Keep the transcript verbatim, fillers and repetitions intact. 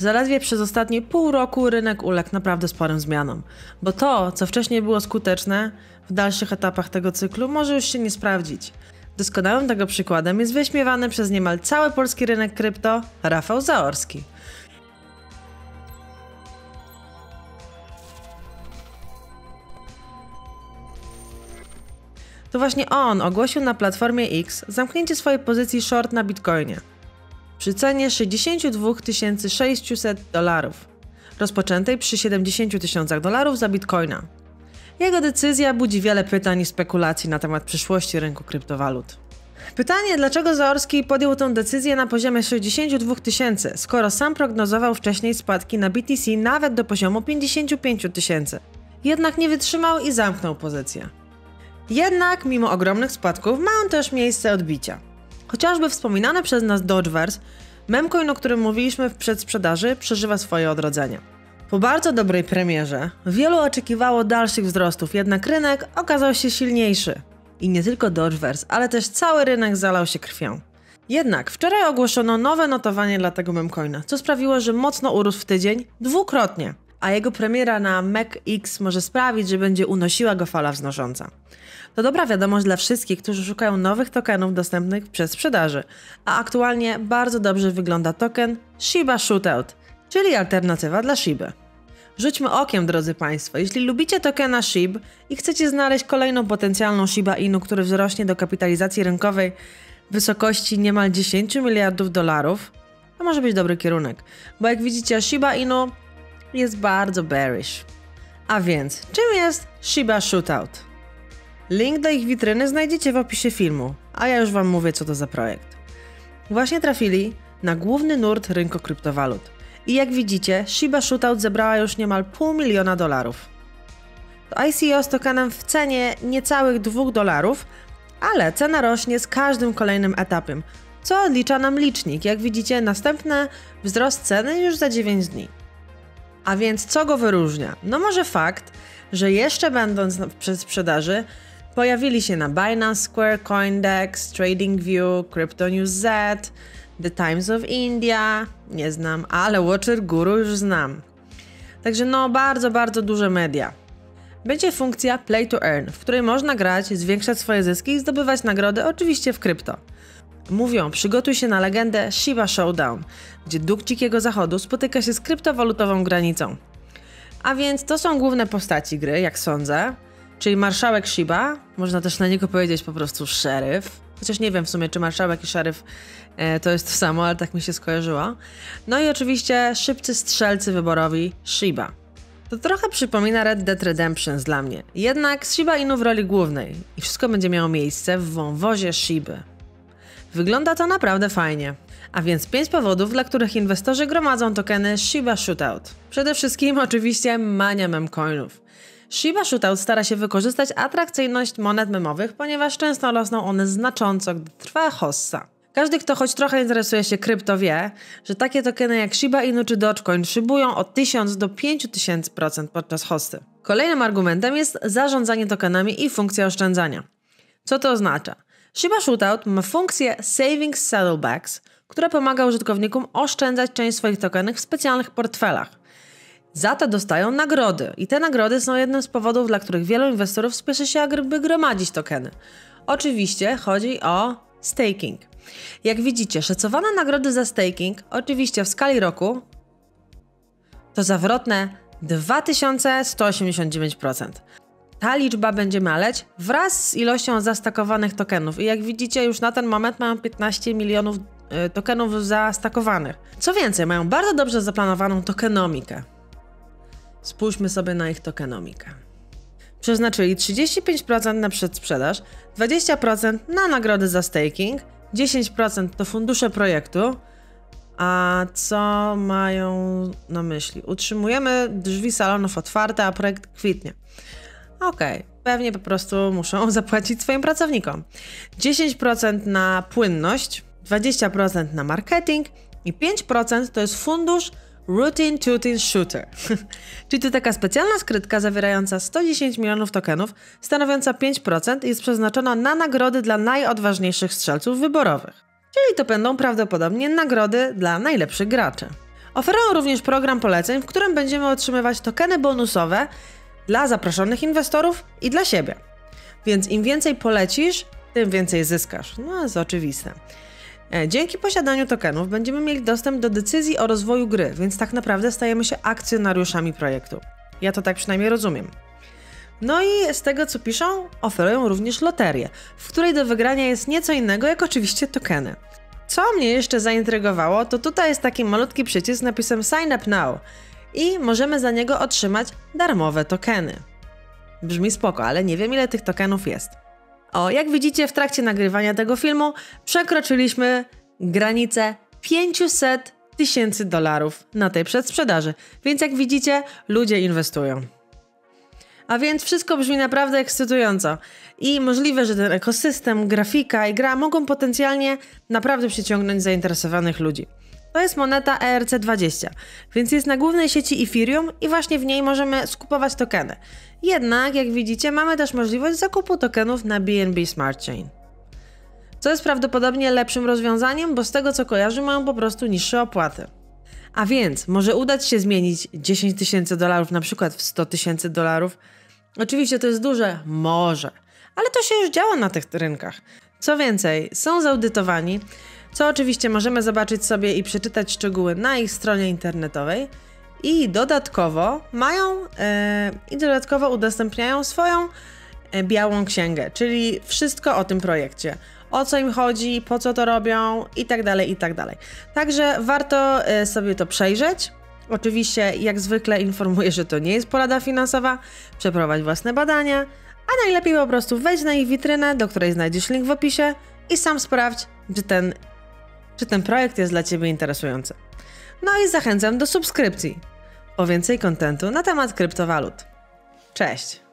Zaledwie przez ostatnie pół roku rynek uległ naprawdę sporym zmianom, bo to, co wcześniej było skuteczne, w dalszych etapach tego cyklu może już się nie sprawdzić. Doskonałym tego przykładem jest wyśmiewany przez niemal cały polski rynek krypto Rafał Zaorski. To właśnie on ogłosił na platformie X zamknięcie swojej pozycji short na Bitcoinie przy cenie sześćdziesiąt dwa tysiące sześćset dolarów, rozpoczętej przy siedemdziesięciu tysiącach dolarów za Bitcoina. Jego decyzja budzi wiele pytań i spekulacji na temat przyszłości rynku kryptowalut. Pytanie, dlaczego Zaorski podjął tę decyzję na poziomie sześćdziesięciu dwóch tysięcy, skoro sam prognozował wcześniej spadki na B T C nawet do poziomu pięćdziesięciu pięciu tysięcy. Jednak nie wytrzymał i zamknął pozycję. Jednak mimo ogromnych spadków ma on też miejsce odbicia. Chociażby wspominane przez nas Dogeverse, memcoin, o którym mówiliśmy w przedsprzedaży, przeżywa swoje odrodzenie. Po bardzo dobrej premierze wielu oczekiwało dalszych wzrostów, jednak rynek okazał się silniejszy. I nie tylko Dogeverse, ale też cały rynek zalał się krwią. Jednak wczoraj ogłoszono nowe notowanie dla tego memcoina, co sprawiło, że mocno urósł w tydzień dwukrotnie, a jego premiera na M E C X może sprawić, że będzie unosiła go fala wznosząca. To dobra wiadomość dla wszystkich, którzy szukają nowych tokenów dostępnych przez sprzedaży, a aktualnie bardzo dobrze wygląda token Shiba Shootout, czyli alternatywa dla Shiby. Rzućmy okiem, drodzy Państwo, jeśli lubicie tokena S H I B i chcecie znaleźć kolejną potencjalną Shiba Inu, który wzrośnie do kapitalizacji rynkowej w wysokości niemal dziesięciu miliardów dolarów, to może być dobry kierunek, bo jak widzicie Shiba Inu jest bardzo bearish. A więc, czym jest Shiba Shootout? Link do ich witryny znajdziecie w opisie filmu, a ja już Wam mówię, co to za projekt. Właśnie trafili na główny nurt rynku kryptowalut. I jak widzicie, Shiba Shootout zebrała już niemal pół miliona dolarów. To I C O z tokenem w cenie niecałych dwóch dolarów, ale cena rośnie z każdym kolejnym etapem, co odlicza nam licznik. Jak widzicie, następny wzrost ceny już za dziewięć dni. A więc co go wyróżnia? No może fakt, że jeszcze będąc w przedsprzedaży, pojawili się na Binance Square, Coindex, TradingView, Crypto News Z, The Times of India, nie znam, ale Watcher Guru już znam. Także no bardzo, bardzo duże media. Będzie funkcja Play to Earn, w której można grać, zwiększać swoje zyski i zdobywać nagrody oczywiście w krypto. Mówią, przygotuj się na legendę Shiba Showdown, gdzie duch dzikiego zachodu spotyka się z kryptowalutową granicą. A więc to są główne postaci gry, jak sądzę, czyli marszałek Shiba, można też na niego powiedzieć po prostu szeryf, chociaż nie wiem w sumie, czy marszałek i szeryf e, to jest to samo, ale tak mi się skojarzyło. No i oczywiście szybcy strzelcy wyborowi Shiba. To trochę przypomina Red Dead Redemption dla mnie, jednak z Shiba Inu w roli głównej i wszystko będzie miało miejsce w wąwozie Shiby. Wygląda to naprawdę fajnie. A więc pięć powodów, dla których inwestorzy gromadzą tokeny Shiba Shootout. Przede wszystkim oczywiście mania memcoinów. Shiba Shootout stara się wykorzystać atrakcyjność monet memowych, ponieważ często rosną one znacząco, gdy trwa hossa. Każdy, kto choć trochę interesuje się krypto, wie, że takie tokeny jak Shiba Inu czy Dogecoin szybują od tysiąca do pięciu tysięcy procent podczas hossy. Kolejnym argumentem jest zarządzanie tokenami i funkcja oszczędzania. Co to oznacza? Shiba Shootout ma funkcję Savings Saddlebacks, która pomaga użytkownikom oszczędzać część swoich tokenów w specjalnych portfelach. Za to dostają nagrody i te nagrody są jednym z powodów, dla których wielu inwestorów spieszy się, aby gromadzić tokeny. Oczywiście chodzi o staking. Jak widzicie, szacowane nagrody za staking, oczywiście w skali roku, to zawrotne dwa tysiące sto osiemdziesiąt dziewięć procent. Ta liczba będzie maleć wraz z ilością zastakowanych tokenów i jak widzicie już na ten moment mają piętnaście milionów y, tokenów zastakowanych. Co więcej, mają bardzo dobrze zaplanowaną tokenomikę. Spójrzmy sobie na ich tokenomikę. Przeznaczyli trzydzieści pięć procent na przedsprzedaż, dwadzieścia procent na nagrody za staking, dziesięć procent to fundusze projektu. A co mają na myśli? Utrzymujemy drzwi salonów otwarte, a projekt kwitnie. Okej, okay. Pewnie po prostu muszą zapłacić swoim pracownikom. dziesięć procent na płynność, dwadzieścia procent na marketing i pięć procent to jest fundusz Routine Tootin Shooter. Czyli to taka specjalna skrytka zawierająca sto dziesięć milionów tokenów, stanowiąca pięć procent i jest przeznaczona na nagrody dla najodważniejszych strzelców wyborowych. Czyli to będą prawdopodobnie nagrody dla najlepszych graczy. Oferują również program poleceń, w którym będziemy otrzymywać tokeny bonusowe dla zaproszonych inwestorów i dla siebie. Więc im więcej polecisz, tym więcej zyskasz. No, jest oczywiste. Dzięki posiadaniu tokenów będziemy mieli dostęp do decyzji o rozwoju gry, więc tak naprawdę stajemy się akcjonariuszami projektu. Ja to tak przynajmniej rozumiem. No i z tego co piszą, oferują również loterię, w której do wygrania jest nieco innego, jak oczywiście tokeny. Co mnie jeszcze zaintrygowało, to tutaj jest taki malutki przycisk z napisem Sign Up Now i możemy za niego otrzymać darmowe tokeny. Brzmi spoko, ale nie wiem ile tych tokenów jest. O, jak widzicie w trakcie nagrywania tego filmu przekroczyliśmy granicę pięćset tysięcy dolarów na tej przedsprzedaży, więc jak widzicie ludzie inwestują. A więc wszystko brzmi naprawdę ekscytująco i możliwe, że ten ekosystem, grafika i gra mogą potencjalnie naprawdę przyciągnąć zainteresowanych ludzi. To jest moneta E R C dwadzieścia, więc jest na głównej sieci Ethereum i właśnie w niej możemy skupować tokeny. Jednak, jak widzicie, mamy też możliwość zakupu tokenów na B N B Smart Chain. Co jest prawdopodobnie lepszym rozwiązaniem, bo z tego co kojarzę mają po prostu niższe opłaty. A więc może udać się zmienić dziesięć tysięcy dolarów na przykład w sto tysięcy dolarów. Oczywiście to jest duże, może, ale to się już działa na tych rynkach. Co więcej, są zaudytowani, co oczywiście możemy zobaczyć sobie i przeczytać szczegóły na ich stronie internetowej i dodatkowo mają e, i dodatkowo udostępniają swoją e, białą księgę, czyli wszystko o tym projekcie. O co im chodzi, po co to robią i tak dalej, i tak dalej. Także warto e, sobie to przejrzeć. Oczywiście, jak zwykle informuję, że to nie jest porada finansowa, przeprowadź własne badania, a najlepiej po prostu wejdź na ich witrynę, do której znajdziesz link w opisie i sam sprawdź, czy ten, czy ten projekt jest dla Ciebie interesujący. No i zachęcam do subskrypcji po więcej kontentu na temat kryptowalut. Cześć!